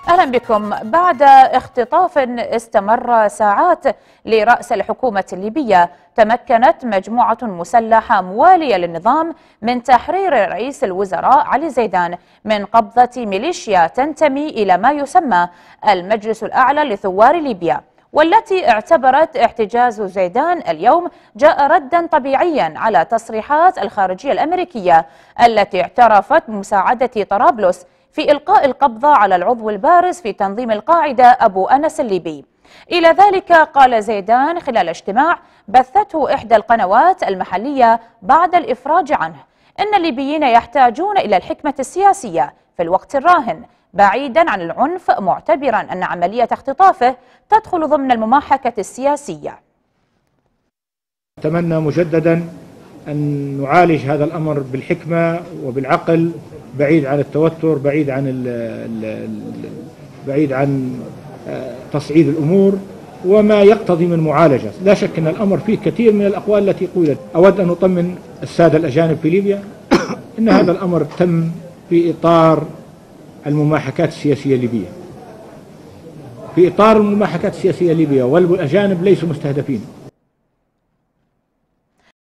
أهلا بكم. بعد اختطاف استمر ساعات لرأس الحكومة الليبية، تمكنت مجموعة مسلحة موالية للنظام من تحرير رئيس الوزراء علي زيدان من قبضة ميليشيا تنتمي إلى ما يسمى المجلس الأعلى لثوار ليبيا، والتي اعتبرت احتجاز زيدان اليوم جاء ردا طبيعيا على تصريحات الخارجية الأمريكية التي اعترفت بمساعدة طرابلس في إلقاء القبض على العضو البارز في تنظيم القاعدة أبو أنس الليبي. إلى ذلك قال زيدان خلال اجتماع بثته إحدى القنوات المحلية بعد الإفراج عنه إن الليبيين يحتاجون إلى الحكمة السياسية في الوقت الراهن بعيدا عن العنف، معتبرا أن عملية اختطافه تدخل ضمن المماحكة السياسية. أتمنى مجددا أن نعالج هذا الأمر بالحكمة وبالعقل، بعيد عن التوتر، بعيد عن تصعيد الأمور وما يقتضي من معالجة. لا شك أن الأمر فيه كثير من الأقوال التي قيلت. أود أن أطمن السادة الأجانب في ليبيا أن هذا الأمر تم في إطار المماحكات السياسية الليبية، في إطار المماحكات السياسية الليبية، والأجانب ليسوا مستهدفين.